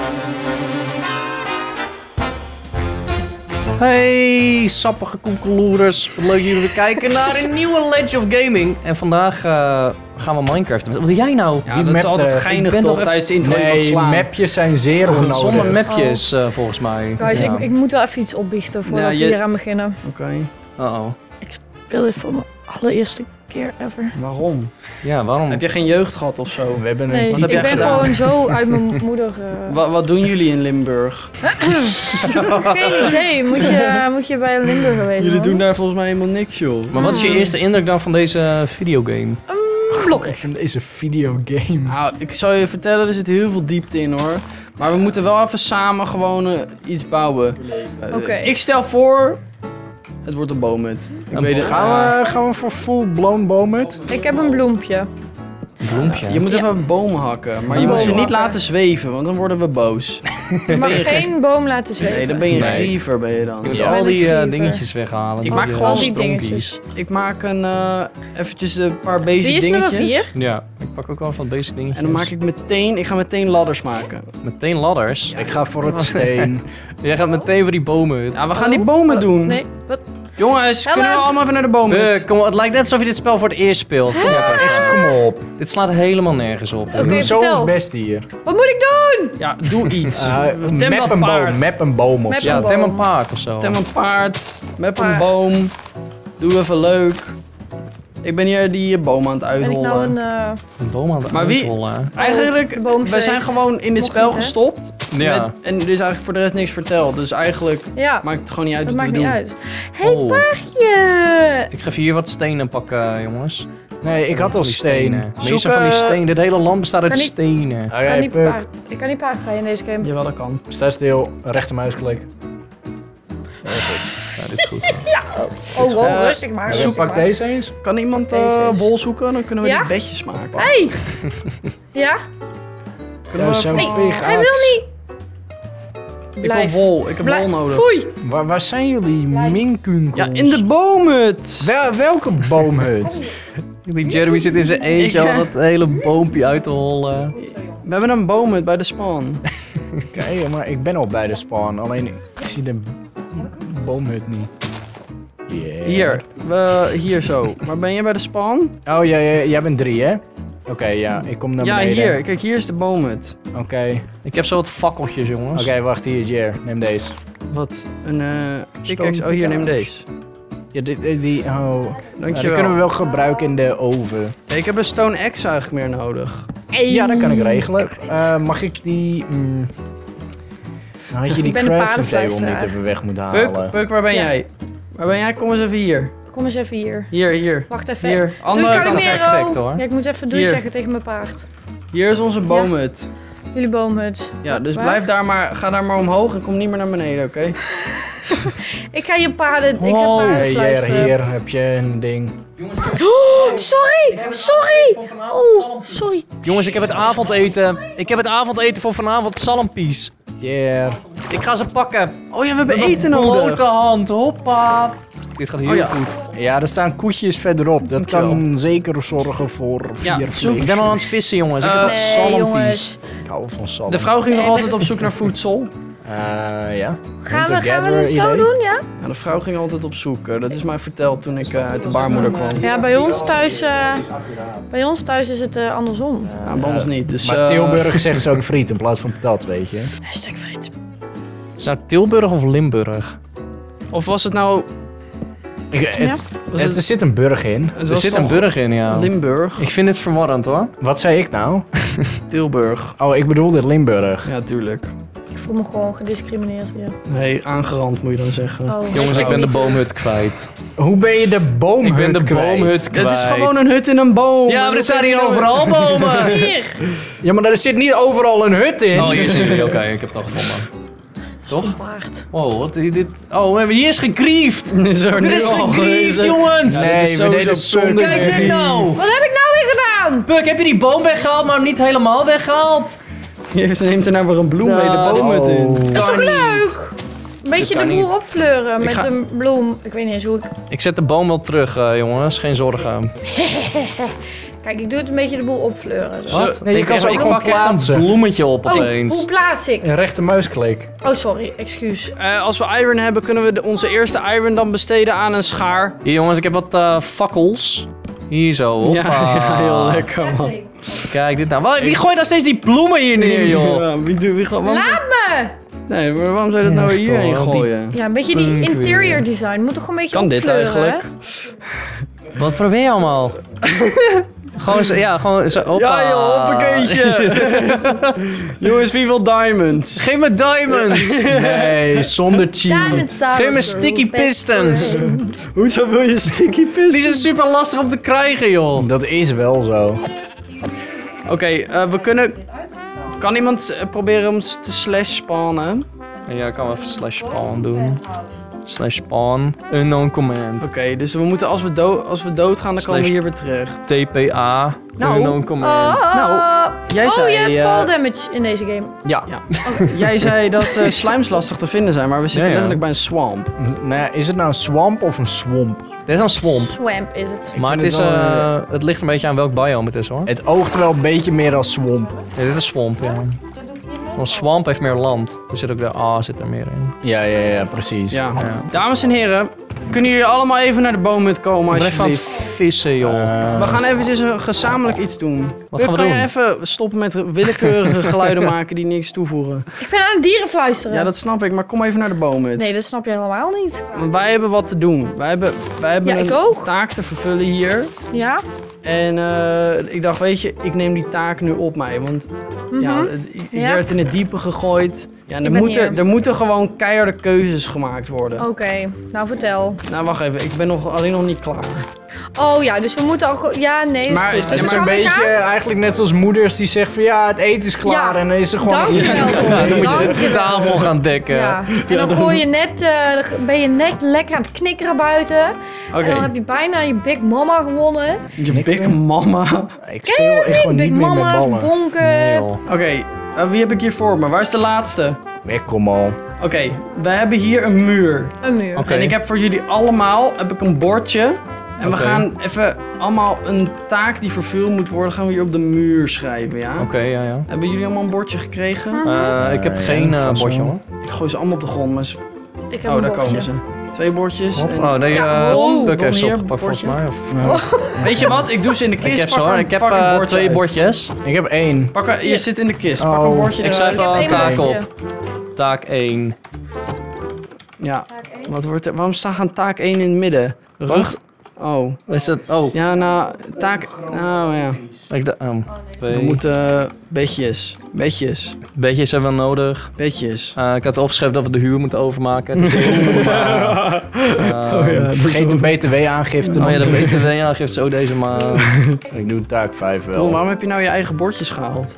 Hey, sappige koekeloerders. Wat leuk dat jullie weer kijken naar een nieuwe Legend of Gaming. En vandaag gaan we Minecraft. Wat doe jij nou? Ja, dat is altijd geinig toch tijdens de intro iemand slaan. Mapjes zijn zeer onnodig. Zonder mapjes volgens mij. Guys, Ja. ik moet wel even iets opbiechten voordat we hier aan beginnen. Oké. Uh-oh. Ik speel dit voor mijn allereerste keer ever. Waarom? Ja, waarom? Heb je geen jeugd gehad of zo? We hebben Nee, een heb ik jij ben gedaan? gewoon zo uit mijn moeder... Wat doen jullie in Limburg? Geen idee, moet je bij een Limburger weten. Jullie doen daar volgens mij helemaal niks, joh. Maar wat is je eerste indruk dan van deze videogame? blokken. van deze videogame. Nou, ik zal je vertellen, er zit heel veel diepte in hoor. Maar we moeten wel even samen gewoon iets bouwen. Oké. Ik stel voor, het wordt een boomhut. Ik weet het. Gaan we voor full-blown boomhut? Ik heb een bloempje. Bloempje. Je moet even bomen hakken, maar je moet ze niet laten zweven, want dan worden we boos. Je mag geen boom laten zweven. Nee, dan ben je een Nee. griever ben je Je dan. moet Ja. al die Griever. dingetjes weghalen. Ik maak gewoon al die strompjes. dingetjes. Ik maak eventjes een paar basic Wie is dingetjes. nummer 4? Ja, ik pak ook wel van basic dingetjes. En dan maak ik ga meteen ladders maken. meteen ladders. Ik ga voor het steen. Jij gaat meteen voor die bomen. Ja, we gaan die bomen doen. Nee, wat? Jongens, kunnen we Help. allemaal even naar de bomen? Kom, het lijkt net alsof je dit spel voor het eerst speelt. Ja, Echt, kom op. dit slaat helemaal nergens op. Oké, Doe zo vertel. ons best hier. Wat moet ik doen? Ja, doe iets. Map een boom, map een boom of Map zo. Ja, een tem boom. een paard of zo. Tem een paard, met een Paard. boom. Doe even leuk. Ik ben hier die boom aan het Ben ik nou uithollen. een... Een boom aan het Maar wie- uitrollen. Eigenlijk, de boom wij zijn zweeft. gewoon in dit Mocht spel niet, hè? gestopt. Ja. En er is eigenlijk voor de rest niks verteld. Dus eigenlijk Ja, maakt het gewoon niet uit dat wat maakt we niet doen. uit. Hey, Oh. paardje! Ik ga even hier wat stenen pakken, jongens. Nee, ik had Van al die steen. Meestal Zoek, van die stenen. Dit hele land bestaat uit kan ik- stenen. Oké, Puk. Ik kan niet paardrijden in deze game. Jawel, dat kan. Sta stil, rechtermuisklik. Ja, dit is goed. Oh, wow, Eh, rustig maar. Zoek, rustig pak maar. deze eens. Kan iemand Deze is- wol zoeken? Dan kunnen we Ja? die bedjes maken. Hey! Ja? Kunnen we zo'n even- Hey, hij wil niet. Ik wil Blijf. wol. Ik heb wol nodig. Foei! Waar zijn jullie minkunkels? Ja, in de boomhut. Welke boomhut? Die Jeremy zit in zijn eentje Ik, al dat hele boompje uit te hollen. We hebben een boomhut bij de spawn. Oké, maar ik ben al bij de spawn. Alleen ik zie de boomhut niet. Yeah. Hier zo. Waar ben je bij de spawn? Oh, jij bent 3, hè? Oké, ja, ik kom naar Ja, beneden. hier. Kijk, hier is de boomhut. Oké, Ik heb zo wat fakkeltjes, jongens. oké, wacht hier, Jer. Neem deze. Wat? Een pickaxe. Oh, hier, neem deze. Ja, die oh. Ja, die Dankjewel. kunnen we wel gebruiken in de oven. Ja, ik heb een stone axe eigenlijk meer nodig. Ja, dat kan ik regelen. Mag ik die... had je die Ik ben de crafting table paardenfluisteraar. niet even weg moeten Puk, halen? Puk, waar ben Ja. jij? Waar ben jij? Kom eens even hier. Kom eens even hier. Hier. Wacht even. Hier. Doei, Andere kant. Calimero. perfect, hoor. Ja, ik moet even doei Hier. zeggen tegen mijn paard. Hier is onze boomhut. Jullie boomhut. Ja, dus Waar? blijf daar maar, ga daar maar omhoog en kom niet meer naar beneden, oké? Ik ga je paarden... Ik heb Wow. paarden Hey, Jer, fluisteren. hier heb je een ding. Oh, sorry! Oh, sorry. Jongens, ik heb het avondeten. Ik heb het avondeten voor vanavond, salmpies. Jer. Ik ga ze pakken. Oh ja, we hebben eten Blote nodig. hand, hoppa. Dit gaat heel Oh ja. goed. Ja, er staan koetjes verderop. Dat kan zeker zorgen voor 4 Ja, vlees. Ik ben al aan het vissen, jongens. Ik heb wat Nee, salmpies. jongens. Ik hou van salm. De vrouw ging nog altijd op zoek naar voedsel. Ja. Gaan we Hunter-gatherer dit zo idee? doen, ja? Ja, de vrouw ging altijd op zoek. Dat is mij verteld toen ik uit de baarmoeder kwam. Ja, bij ons thuis is het andersom. Nou, bij ons niet. Dus, Maar Tilburg zeggen ze ook friet in plaats van patat, weet je. Hashtag friet. Is het nou Tilburg of Limburg? Of was het nou... Was Er zit een burg in. het Er was zit toch een burg in, ja. Limburg? Ik vind het verwarrend, hoor. Wat zei ik nou? Tilburg. Oh, ik bedoelde Limburg. Ja, tuurlijk. Ik voel me gewoon gediscrimineerd weer. Nee, aangerand moet je dan zeggen. Oh, Jongens, ik ben de niet. boomhut kwijt. Hoe ben je de boomhut Ik ben de kwijt? boomhut kwijt. Het is gewoon een hut in een boom. Ja, maar er staan hier overal bomen. Hier! Ja, maar er zit niet overal een hut in. Oh, hier zit hij. Oké, ik heb het al gevonden. Toch? Paard. Oh, wat dit... Oh, hier is gegriefd. Zo, Er nu is al gegriefd, jongens. Nee, dit is we sowieso deden zonder Kijk dit grief. nou. Wat heb ik nou weer gedaan? Puk, heb je die boom weggehaald, maar niet helemaal weggehaald? Ze neemt er nou weer een bloem mee de boomhut in. Dat is toch leuk? Een beetje de kan boel niet. opfleuren Ik met ga- een bloem. Ik weet niet eens hoe ik... Ik zet de boom wel terug, jongens. Geen zorgen. Kijk, ik doe het een beetje de boel opfleuren. Zo. Wat? Nee, je kan ze ook ik gewoon pak echt een plaatsen. bloemetje op Oh, opeens. hoe plaats ik? Een rechtermuisklik. Oh, sorry. Excuus. Als we iron hebben, kunnen we onze eerste iron dan besteden aan een schaar. Hier jongens, ik heb wat fakkels. Hier zo, hoppa. Ja, heel lekker man. Kijk dit nou. Wie gooit nou steeds die bloemen hier neer, joh? Ja, wie gewoon... Laat me! Nee, maar waarom zou je dat nou Echt, hierheen hoor, die- gooien? Ja, een beetje die Punk interior weer. design. Moet toch gewoon een beetje Kan dit opfleuren, eigenlijk? hè? Wat probeer je allemaal? Gewoon zo, ja, gewoon zo, hoppa. Ja joh, hoppakeetje. Jongens, wie wil diamonds? Geef me diamonds. Nee, zonder cheat. Diamond sour Geef me girl, sticky best pistons. friend. Hoezo wil je sticky pistons? Die zijn super lastig om te krijgen, joh. Dat is wel zo. Oké, we kunnen... Kan iemand proberen om te slash spawnen? Ja, ik kan wel even slash spawn doen. Slash spawn. Unknown command. Oké, dus we moeten als we doodgaan, dan komen we Slash- hier weer terug. TPA. Nou. Unknown command. Nou, jij oh, zei... je hebt fall damage in deze game. Ja. Ja. Jij zei dat slimes lastig te vinden zijn, maar we zitten Ja, ja. letterlijk bij een swamp. Nou ja, is het nou een swamp of een swamp? Dit is een swamp. Swamp is het. Maar het, is, het ligt een beetje aan welk biome het is, hoor. Het oogt wel een beetje meer als swamp. Ja, dit is swamp, ja. Want swamp heeft meer land. Er zit ook de A zit er meer in. Ja, precies. Ja. Dames en heren, kunnen jullie allemaal even naar de boomhut komen Ik ben echt aan het alsjeblieft? vissen, joh. We gaan eventjes gezamenlijk iets doen. Wat gaan we Kan doen? je even stoppen met willekeurige geluiden maken die niks toevoegen? Ik ben aan het dieren fluisteren. Ja, dat snap ik, maar kom even naar de boomhut. Nee, dat snap je helemaal niet. Want wij hebben wat te doen. Wij hebben Ja, een ik ook. taak te vervullen hier. Ja? En ik dacht, weet je, ik neem die taak nu op mij. Want ja, ik Ja. werd in het diepe gegooid. Ja, en Ik ben hier. er moeten gewoon keiharde keuzes gemaakt worden. Oké, nou vertel. Nou, wacht even. Ik ben alleen nog niet klaar. Oh ja, dus we moeten ook... Ja, nee, is Maar- goed. ja, Het is Kan een ik beetje gaan? eigenlijk net zoals moeders die zeggen van ja, het eten is klaar Ja. en dan is er gewoon... Dankjewel. Ja, dan moet je de Dankjewel. tafel gaan dekken. Ja. En dan gooi je net, ben je net lekker aan het knikkeren buiten. Oké. En dan heb je bijna je Big Mama gewonnen. Je big mama. Ik speel echt gewoon Big niet meer met Mama's, ballen. bonken. Nee, joh. Oké, wie heb ik hier voor me? Waar is de laatste? Wegkom al. Oké, we hebben hier een muur. Een muur. Oké. En ik heb voor jullie allemaal een bordje. En we Oké. gaan even allemaal een taak die vervuld moet worden, gaan we hier op de muur schrijven, ja? Oké, ja. Hebben jullie allemaal een bordje gekregen? Ik heb Ja, geen vast bordje, wel. hoor. Ik gooi ze allemaal op de grond, maar Ik heb oh, een daar bordje. komen ze. 2 bordjes. En... Oh, nee, Ja, Don Buck heeft ze hier, opgepakt volgens bordje. mij. Of... Weet je wat? Ik doe ze in de kist. Ik heb pak zo hoor. een Ik heb fucking bordje 2 uit. bordjes. Ik heb 1. Je zit in de kist. Pak Oh. een bordje Ik eruit. schrijf al één een taak bordje. op. Taak 1. Ja. Wat wordt er? Waarom staat taak 1 in het midden? Rug. Oh. Is het? Oh, Ja, nou, taak... Nou ja. ik We 2. moeten bedjes. Bedjes. Beetjes hebben we nodig. Bedjes. Ik had opgeschreven dat we de huur moeten overmaken. Het is de eerste van de maand. Vergeet de BTW-aangifte Oh ja, de nog. BTW-aangifte ook deze maand. Ik doe taak 5 wel. Don, waarom heb je nou je eigen bordjes gehaald?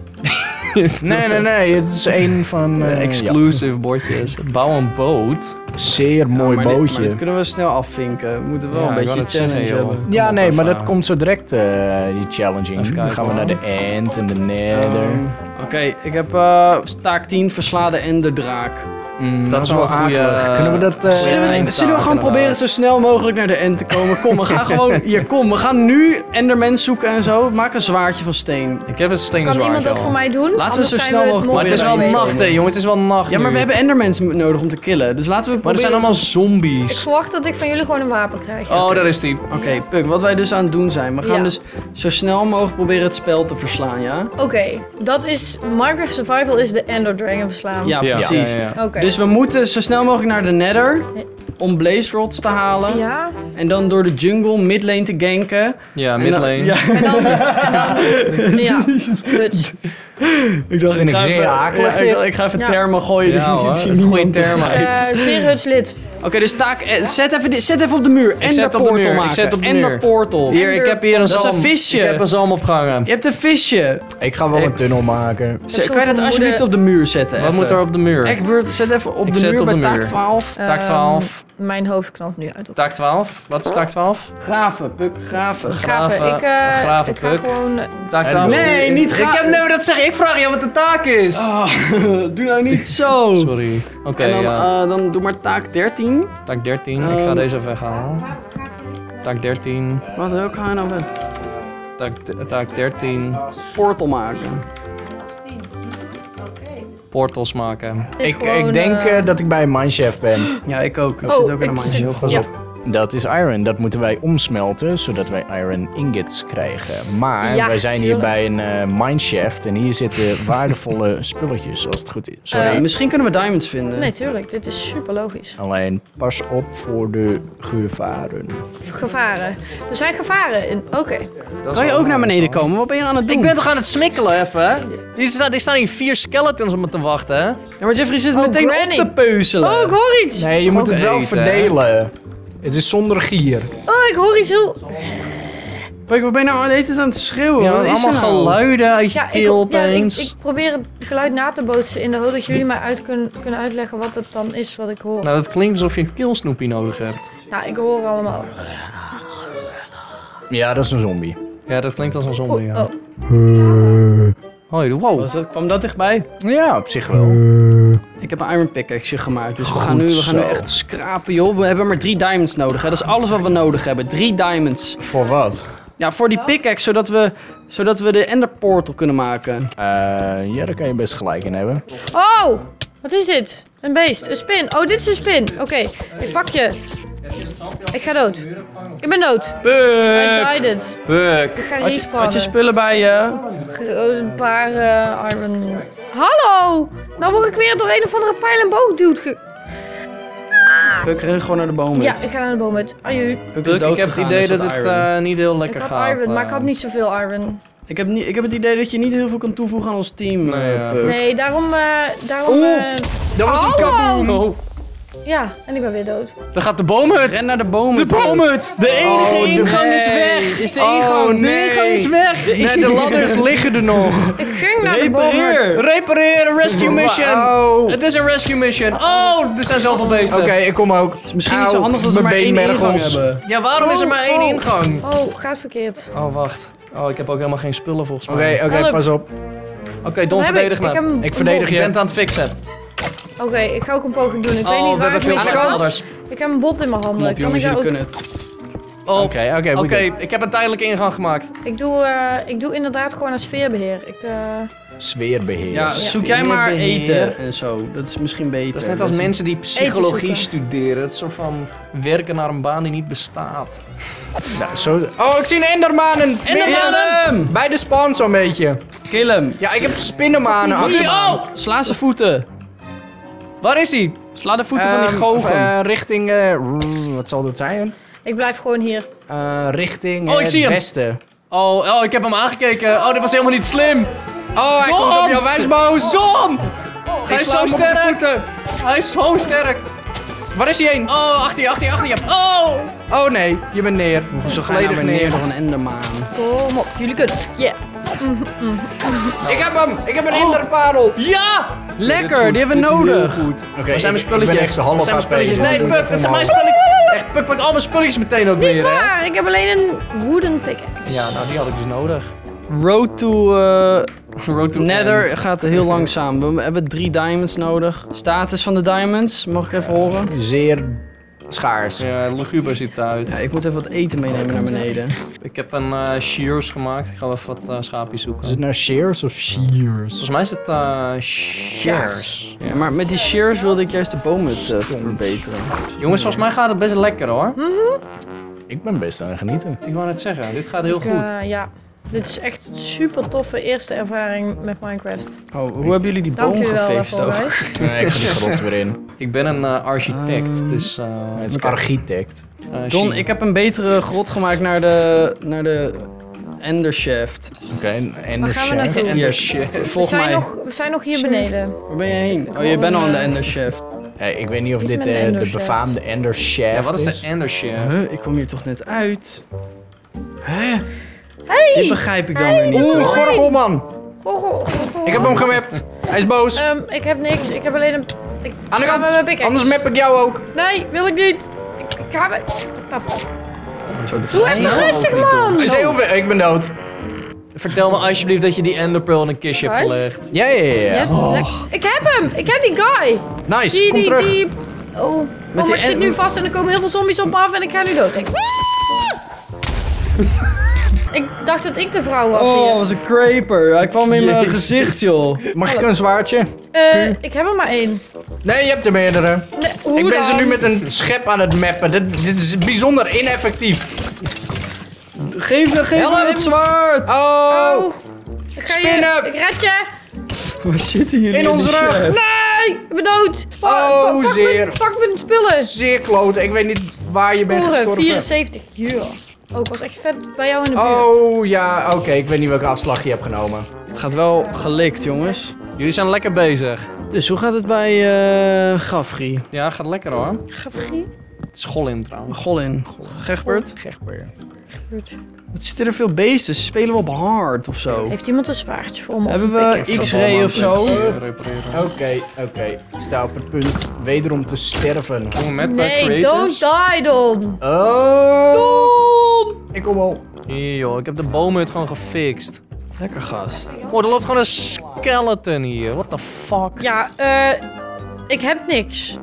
Nee. Het is een van... Exclusive bordjes. Bouw een boot. Zeer mooi maar dit- bootje. maar dit kunnen we snel afvinken. We moeten wel Ja, een ik beetje wou net challenge zeggen, joh. hebben. Ja, Kom op, nee, maar even. dat komt zo direct, die challenging. Even Dan kijken, gaan we hoor. naar de end en de nether. Oké, ik heb taak 10, versla de enderdraak. Dat is wel een goede. akelig. Kunnen we dat... Zullen we gewoon inderdaad. proberen zo snel mogelijk naar de end te komen? Kom, we gaan gewoon... Hier, kom. We gaan nu endermens zoeken en zo. Maak een zwaardje van steen. Ik heb een stenen Kan zwaard. iemand dat voor mij doen? we Anders zo zijn snel we mogelijk Maar het is wel proberen nacht, hè, jongen. Het is wel nacht. Ja, maar nu. we hebben endermens nodig om te killen. Dus laten we Maar er zijn allemaal Ik zombies. verwacht dat ik van jullie gewoon een wapen krijg. Oh, daar is die. Oké, Puk, wat wij dus aan het doen zijn. We gaan Ja. dus zo snel mogelijk proberen het spel te verslaan, ja? Oké, dat is... Minecraft Survival is de Ender Dragon verslaan. Ja, precies. Ja. Oké. Dus we moeten zo snel mogelijk naar de nether om blaze rods te halen. Ja, En dan door de jungle midlane te ganken. Ja, En midlane. dan- ja. en dan... Ja, huts. Ik dacht, Vind ik zeer akelig dit. ik ga even Ja. termen gooien. Ja, die- hoor. die Het is een goede niemand termen. begrijpt. Zeer hutslid. Oké, dus taak, zet even op de muur. En zet de op de portal muur, ik maken. zet op de en muur. de portal. Hier, ik heb hier een Dat is zalm. een visje. Ik heb een zalm opgehangen. Je hebt een visje. Ik ga wel een tunnel maken. Kan je dat alsjeblieft op de muur zetten? Wat moet er op de muur? Egbert, zet even op Ik de zet muur op bij de taak muur. 12. Taak 12. Mijn hoofd knalt nu uit. Taak 12. Wat is taak 12? Graven, Puk, graven. Graven, Ik graven, ga Puk. gewoon... Taak 12. Nee, niet Ik graven. heb nou dat zeggen. Ik vraag je wat de taak is. Ah, doe nou niet zo. Sorry. Oké, En dan, ja. dan doe maar taak 13. Taak 13. Ik ga deze even weghalen. Taak 13. Wat ook gaan we nou weg? Taak 13. Portal maken. Portals maken. Ik denk dat ik bij een mineshaft ben. Ja, ik ook. Ik Oh, zit ook in een ik mindje. zit- Pas Ja. op. Dat is iron. Dat moeten wij omsmelten, zodat wij iron ingots krijgen. Maar Ja, wij zijn hier tuurlijk. bij een mineshaft en hier zitten waardevolle spulletjes, als het goed is. Sorry. Misschien kunnen we diamonds vinden. Nee, tuurlijk. Dit is super logisch. Alleen pas op voor de gevaren. Gevaren. Er zijn gevaren in. Oké. Kan je ook naar beneden komen? Wat ben je aan het doen? Ik ben toch aan het smikkelen even, hè? Die staan hier 4 skeletons om me te wachten, hè? Ja, maar Jeffrey zit Oh, meteen Granny. op te peuzelen. Oh, ik hoor iets. Nee, je moet Ook het wel eten, verdelen. Het is zonder gier. Oh, ik hoor iets heel... Kijk, wat ben je nou aan het schreeuwen? Ja, Wat is er allemaal nou? geluiden uit je Ja, keel ik opeens. probeer het geluid na te bootsen in de hoop dat jullie mij kunnen uitleggen wat het dan is wat ik hoor. Nou, dat klinkt alsof je een keelsnoepie nodig hebt. Nou, ik hoor allemaal. Ja, dat is een zombie. Ja, dat klinkt als een zombie, ja. Oh. Hoi, wow. Kwam dat dichtbij? Ja, op zich wel. Ik heb een iron pickaxe gemaakt, dus we Goed gaan nu zo. echt scrapen, joh. We hebben maar 3 diamonds nodig, hè. Dat is alles wat we nodig hebben. 3 diamonds. Voor wat? Ja, voor die pickaxe, zodat we de ender portal kunnen maken. Ja, daar kan je best gelijk in hebben. Oh! Wat is dit? Een beest. Een spin. Oh, dit is een spin. Oké, ik pak je. Ik ga dood. Ik ben dood. I Puk! died it. Buk. Ik ga Had je respawnen. spullen bij je? Een paar iron... Hallo! Nou word ik weer door een of andere pijl en boog duwd. Puk, ren gewoon naar de boom. Ja, ik ga naar de boom uit. Aju. Puk Buk, is dood ik heb het gegaan, idee is dat het iron. niet heel Ik lekker had gaat. iron, maar ik had niet zoveel iron. Ik heb het idee dat je niet heel veel kan toevoegen aan ons team, Nee, ja. Puk. Nee, daarom... Dat was een Hallo! kaboom! Oh, Ja, en ik ben weer dood. daar gaat de boomhut. Ren naar de boom. De boomhut. De enige Oh, ingang is nee. weg. Is de Oh, ingang? nee. De ingang is weg. Nee, de ladders liggen er nog. Ik ging naar de boom. Repareer. Repareren, rescue mission. Oh. Het is een rescue mission. Oh, er zijn zoveel beesten. Oké, ik kom ook. Misschien is het handig dat we maar 1 ingang beenmergels. hebben. Ja, waarom is er maar 1 ingang? Oh, gaat verkeerd. Oh, wacht. Oh, ik heb ook helemaal geen spullen volgens mij. Oké, Help. pas op. Oké, Don, Wat heb verdedig ik? Ik heb me. een Ik verdedig bot. Je je. bent aan het fixen. Oké, ik ga ook een poging doen. Ik weet Oh, niet we waar hebben ik veel mee meer zit. ladders. Ik heb een bot in mijn handen. Kom op, Kan jongens, ik daar jullie ook... kunnen het. Oh, Oké, Oké, ik heb een tijdelijke ingang gemaakt. Ik doe inderdaad gewoon een sfeerbeheer. Sfeerbeheer. Ja, zoek jij maar Sfeerbeheer. eten en zo. Dat is misschien beter. Dat is net als mensen die psychologie zoeken. studeren. Het soort van werken naar een baan die niet bestaat. Nou, zo... Oh, ik zie een endermanen! Endermanen! Bij de spawn zo'n beetje. Kill hem. Ja, ik heb spinnenmanen Fucking achter. Oh! Sla zijn voeten. Waar is hij? Sla de voeten van die goochem. Richting... wat zal dat zijn? Ik blijf gewoon hier. Richting Oh, ik zie het hem. westen. Oh, ik heb hem aangekeken. Oh, dat was helemaal niet slim. Oh, hij komt op jouw wijsboos. Dom! Hij Ik is sla zo hem op de sterk. voeten. Hij is zo sterk. Waar is hij heen? Oh, achter je. Oh! Oh nee, je bent neer. Zo volledig volledig neer neer. door een endermaan. Kom op, jullie kunnen. Yeah. Ik heb hem! Ik heb een enderparel! Ja! Lekker, die hebben we nodig. Oké, Waar zijn mijn Ik spulletjes? ben echt de Waar half zijn mijn HP. spulletjes? Nee, Doe Puk, het dat zijn mijn voor me. spulletjes. Echt, Puk pakt al mijn spulletjes meteen ook Niet weer, hè? waar, ik heb alleen een wooden pickaxe. Ja, nou, die had ik dus nodig. Road to Nether End. gaat heel langzaam. We hebben 3 diamonds nodig. Status van de diamonds, mag ik even horen? Zeer schaars. Ja, luguber ziet het uit. Ja, ik moet even wat eten meenemen naar beneden. Ik heb een shears gemaakt. Ik ga wel even wat schaapjes zoeken. Is het nou shears of shears? Volgens mij is het shears. Ja, maar met die shears wilde ik juist de boomhut verbeteren. Jongens, volgens mij gaat het best lekker hoor. Ik ben best aan het genieten. Ik wou net zeggen, dit gaat heel goed. Ja, dit is echt een super toffe eerste ervaring met Minecraft. Oh, hoe hebben jullie die Dank boom jullie wel gefixt daarvoor, ook? guys. Nee, ik ga die grot weer in. Ik ben een architect, dus... Het is architect. Don, ik heb een betere grot gemaakt naar de Ender Shaft. Oké, en Waar de gaan we chef. naartoe? Hier, We volg mij. zijn nog hier beneden. Waar ben je heen? Oh, je bent al aan de Ender Shaft. Hey, ik weet niet of Iets dit met een de ender shaft. befaamde ender shaft Ja, wat is is. de Ender Shaft? Huh? Ik kwam hier toch net uit? Hè? Hey! Dit begrijp ik dan weer niet, Oeh, hoor. gorgelman! Goh. Ik heb hem gemapt. Hij is boos. Ik heb niks, ik heb alleen een... Ik Aan de ga met mijn kant, pickaxe. anders map ik jou ook. Nee, wil ik niet. Ik ga met... Nou, Zo, dit doe gaat even snel. rustig, man! Hij is heel veel- Ik ben dood. Vertel me alsjeblieft dat je die Ender Pearl in een kistje hebt Guys? gelegd. Ja. Ik heb hem! Ik heb die guy! Nice, kom terug. Oh, die maar ik zit nu vast en er komen heel veel zombies op me af en ik ga nu dood. Ik dacht dat ik de vrouw was Oh, hier. was een creeper. Hij kwam in mijn gezicht, joh. Mag ik een zwaardje? Ik heb er maar 1. Nee, je hebt er meerdere. Nee, hoe Ik ben ze dan? nu met een schep aan het mappen. Dit is bijzonder ineffectief. Geef hem het zwaard. Oh! Ik ga Spinnen! Ik red je! Waar zitten jullie In onze de rug! chef? Nee! Ik ben dood! Oh, zeer. Pak mijn spullen! Zeer kloten. Ik weet niet waar je bent Scoren, gestorven. 74. Ja. Oh, ik was echt vet bij jou in de buurt. Oh ja, oké. Ik weet niet welke afslag je hebt genomen. Het gaat wel gelikt, jongens. Jullie zijn lekker bezig. Dus hoe gaat het bij Gafri? Ja, gaat lekker hoor. Gavrie? Het is Gollin trouwens. Golin. Gegbert? Gegbert. Wat zitten er veel beesten? Ze spelen wel op hard of zo. Heeft iemand een zwaardje voor me? Hebben Of een we pikker? X-ray of zo? Repareren. Oké. Ik sta op het punt wederom te sterven. Kom met Nee, creators. don't die, Don! Oh! Ik kom al. Hier joh, ik heb de boomhut gewoon gefixt. Lekker gast. Oh, er loopt gewoon een skeleton hier. What the fuck? Ja, ik heb niks.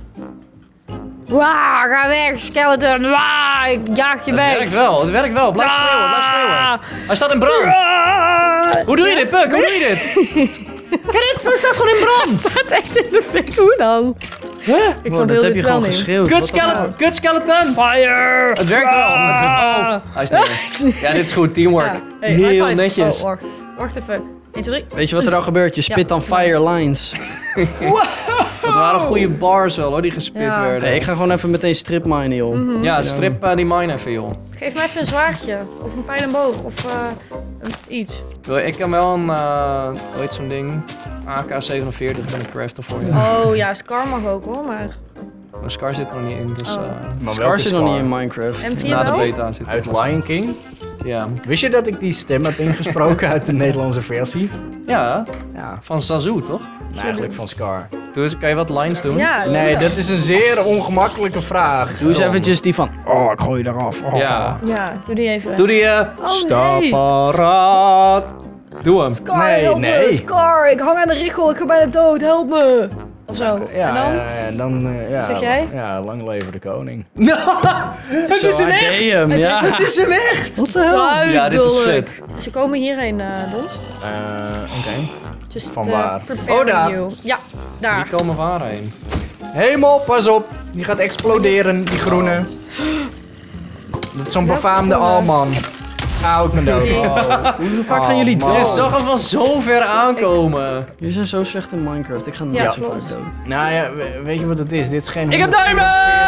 Waa, ga weg, skeleton! Waa, ik jaag je Het weg! werkt wel, het werkt wel. Blijf schreeuwen, blijf schreeuwen. Hij staat in brand. Ah. Hoe doe je dit, Puck? Hoe doe je dit? Kijk, hij staat gewoon in brand. staat echt in de fik. Hoe dan? Ik snap dat heel heb je dit wel gewoon niet. geschreeuwd. Kut What the fuck? skeleton, kut skeleton. Fire! Het werkt wel. Oh, hij is niet. Ja, dit is goed, teamwork. Ja. Hey, high Heel five. netjes. Oh, wacht even. 1, 2, 3. Weet je wat er dan gebeurt? Je spit dan fire lines. Dat waren goede bars wel hoor, die gespit Ja. werden. Nee, ik ga gewoon even meteen strip minen, joh. Ja, strip die mine even joh. Geef mij even een zwaardje. Of een pijl en boog. Of iets. Ik kan wel een, hoe heet zo'n ding? AK-47 ben ik craften voor je. Oh ja, Scar mag ook hoor, maar... Maar Scar zit er nog niet in, dus Oh. Maar Scar zit nog niet in Minecraft. M4 na de wel? beta zit Uit er pas in. Lion King. Ja. Wist je dat ik die stem heb ingesproken uit de Nederlandse versie? Ja, Ja, van Zazu toch? eigenlijk van Scar. Doe eens, kan je wat lines doen? Ja, Nee, dat is een zeer ongemakkelijke vraag. Doe eens eventjes die van, oh, ik gooi je eraf. Oh. Ja. Ja, doe die even. Doe die Oh, nee. paraat. Doe hem. Scar, Nee, help nee. me. Scar, ik hang aan de richel. Ik ga bijna dood. Help me. Of zo. Ja, en dan? ja, Zeg jij? Ja, lang leven de koning. Het is een echt. Ja. Het is hem echt. Wat de hel? Ja, dit is Duidelijk. vet. Ze komen hierheen, Don. Oké. Just, Van waar? preparing Oh, daar. you. Ja, daar. Die komen waarheen. Hemel, pas op. Die gaat exploderen, die groene. Dat is zo'n befaamde groene? alman. Auw, ik ben dood. Die- Hoe vaak gaan jullie man. Je dood? zag hem van zo ver aankomen. Jullie zijn zo slecht in Minecraft. Ik ga Ja, nooit zo vaak klopt. dood. Nou ja, weet je wat het is? Dit is geen... Ik heb diamonds!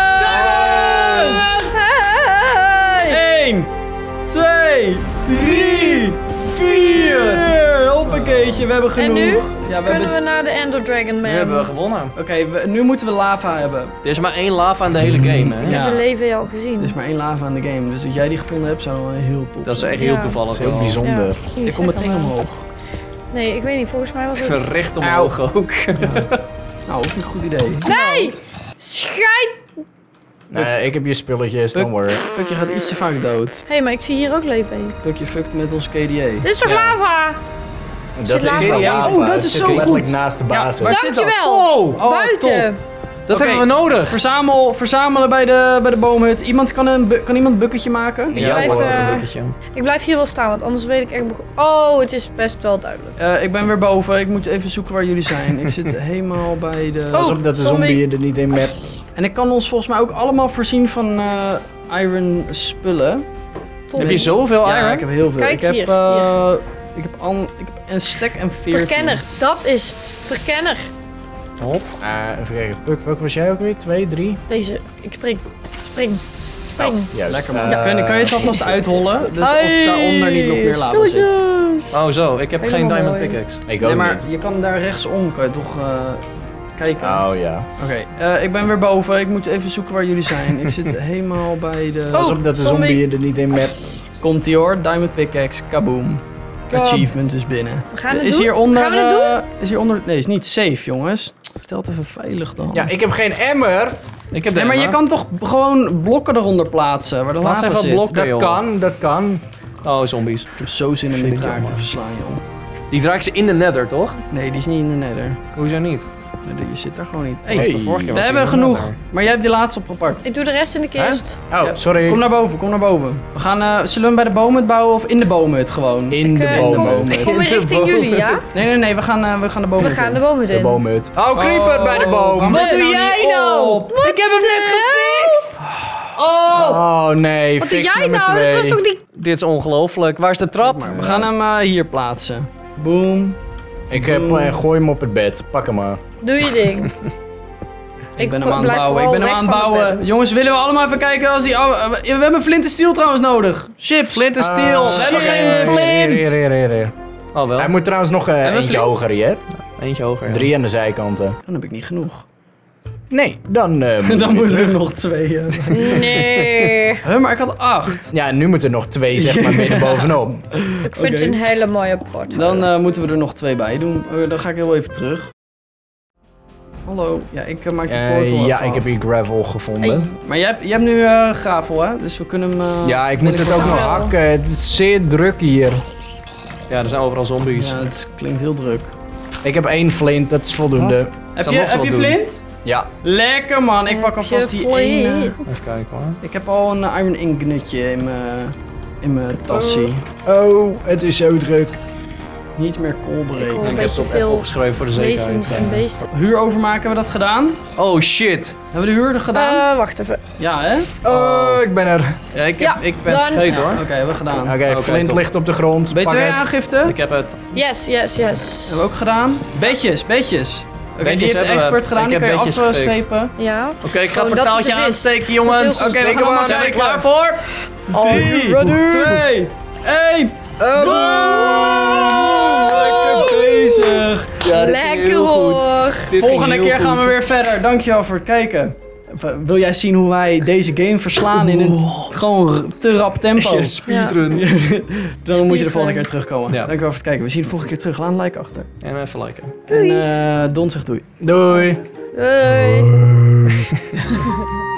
Hey! 1, 2, 3, 4. Hoppakeetje, we hebben genoeg. En nu? Ja, we Kunnen hebben... we naar de Ender Dragon Man? Nu hebben we gewonnen. Oké, nu moeten we lava hebben. Er is maar 1 lava aan de hele game, hè? Ik Ja. heb de leven al gezien. Er is maar 1 lava aan de game, dus dat jij die gevonden hebt zou wel heel top Dat is zijn. echt heel Ja. toevallig. Heel wel. bijzonder. Ja, Ik kom meteen zeggen, maar- omhoog. Nee, ik weet niet. Volgens mij was het... Gericht omhoog ook. Nou, dat is een goed idee. Nee! Schijt! Nee, ik heb je spulletjes, don't worry. Pukje gaat iets te vaak dood. Hé, maar ik zie hier ook leven in. Pukje fuckt met ons KDA. Dit is toch Ja. lava? Dat is lava? wel Ja, lava. oh, dat Het is zit zo goed. letterlijk naast de basis. waar zit dat? Dankjewel! Oh, Buiten! Dat Oké. hebben we nodig. Verzamelen bij de boomhut. Iemand kan iemand een bukketje maken? Ja, blijf, hoor. een bukketje. Ik blijf hier wel staan, want anders weet ik echt... Oh, het is best wel duidelijk. Ik ben weer boven. Ik moet even zoeken waar jullie zijn. Ik zit helemaal bij de... Pas op dat de zombie. zombie je er niet in mapt. En ik kan ons volgens mij ook allemaal voorzien van iron spullen. Top. Heb je zoveel Ja, iron? ik heb heel veel. Kijk ik heb, hier, ik heb een stack en 14. Verkenner, dat is verkenner. Hop. Even kijken. Puk, welke was jij ook weer? 2, 3? Deze, ik spring. Spring. Spring. Juist. Lekker man. Kan je het alvast uithollen? Dus of daaronder niet nog meer lava zit. Oh zo, ik heb geen Helemaal diamond mooi. pickaxe. Ik Nee, ook maar niet. je kan daar rechtsom kan je toch kijken. Oh ja. Oké, ik ben weer boven. Ik moet even zoeken waar jullie zijn. Ik zit helemaal bij de... Pas op dat de zombie. zombie je er niet in mapt. Komt-ie hoor, diamond pickaxe, kaboom. Achievement is binnen. We gaan het Is doen? hieronder, Gaan we het doen? Is hieronder... Nee, is niet safe jongens. Stel het even veilig dan. Ja, ik heb geen emmer. Ik heb Nee, maar je emmer. kan toch gewoon blokken eronder plaatsen waar de Plaats lava even zit. blokken. Dat joh. kan, dat kan. Oh, zombies. Ik heb zo zin om Vind dit ik raak te jammer. verslaan joh. Die draait ze in de nether, toch? Nee, die is niet in de nether. Hoezo niet? Nee, die zit daar gewoon niet. Hey, Hey, de vorige keer we was hebben die in de genoeg. nether. Maar jij hebt die laatste opgepakt. Ik doe de rest in de kist. Oh, sorry. Kom naar boven, kom naar boven. We gaan, zullen we hem bij de boomhut bouwen of in de boomhut gewoon? In de Ik boomhut. kom weer richting jullie, ja? Nee, we gaan de We boomhut gaan in. de bomen De in. boomhut. Oh, creeper bij de boom. Wat doe jij nou? Ik heb hem net gefixt! Oh! Oh nee, Wat doe fix jij nummer nou? Dat 2. was toch niet... Dit is ongelooflijk. Waar is de trap? Maar we gaan hem hier plaatsen. Boom. Ik gooi hem op het bed. Pak hem maar. Doe je ding. Ik ben hem aan het blijf bouwen. Ik vooral ben hem aan weg het van het bouwen. bed. Jongens, willen we allemaal even kijken als die... Oh, we hebben flint en steel trouwens nodig. Chips. Flint en steel. We hebben geen flint. Hier. Oh wel. Hij moet trouwens nog we eentje flint? hoger hier. Eentje hoger. ja. 3 aan de zijkanten. Dan heb ik niet genoeg. Nee, dan Dan moeten er nog 2. Nee. Maar ik had 8. Ja, nu moeten er nog 2 zeg maar midden bovenop. Ik vind het een hele mooie pot. Dan moeten we er nog 2 bij doen. Dan ga ik heel even terug. Hallo. Ja, ik maak de portal Ja, even ik heb af. hier gravel gevonden. Maar jij hebt nu gravel, hè? Dus we kunnen hem... Ja, ik moet het ook nog hakken. Het is zeer druk hier. Ja, er zijn overal zombies. Ja, klinkt heel druk. Ik heb 1 flint, dat is voldoende. Heb Zal je, nog heb wat je doen. flint? Ja. Lekker man, ik pak alvast die ene. Even kijken hoor. Ik heb al een iron inknutje in mijn tassie. Oh, het is zo druk. Niets meer kool berekenen. Een Ik heb beetje het op even veel opgeschreven voor de zekerheid. wezens en beesten. Huur overmaken, hebben we dat gedaan? Oh shit. Hebben we de huur gedaan? Wacht even. Ja, hè? Oh, ik ben er. Ja, ik Ja, ben het dan- vergeten hoor. Oké, hebben we gedaan. Oké, flint top. ligt op de grond. Pak het. BTW-aangifte? Ik heb het. Yes. Hebben we ook gedaan. Beetjes. Oké, die Beetjes heeft de hebben we. expert gedaan, Ik die heb kan je beetjes gefixt. afstepen. Ja. Oké, ik ga Oh, het dat is portaaltje de vis. aansteken Dat jongens. is heel Oké, goed. we gaan allemaal Zijn we zijn klaar voor? 3, 2, 1. Lekker bezig. Ja, dit ging Lekker heel goed. hoor. Dit ging Volgende heel keer gaan we goed. weer verder. Dankjewel voor het kijken. Wil jij zien hoe wij deze game verslaan in een gewoon te rap tempo? Ja, speedrun. Dan moet je de volgende keer terugkomen. Ja. Dankjewel voor het kijken. We zien je de volgende keer terug. Laat een like achter. En even liken. En Don zegt doei. Doei. Doei.